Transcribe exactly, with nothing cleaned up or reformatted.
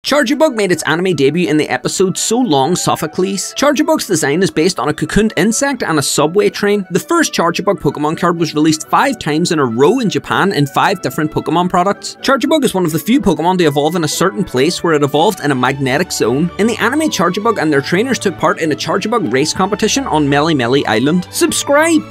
Charjabug made its anime debut in the episode So Long Sophocles. Charjabug's design is based on a cocooned insect and a subway train. The first Charjabug Pokemon card was released five times in a row in Japan in five different Pokemon products. Charjabug is one of the few Pokemon to evolve in a certain place where it evolved in a magnetic zone. In the anime, Charjabug and their trainers took part in a Charjabug race competition on Melemele Island. Subscribe!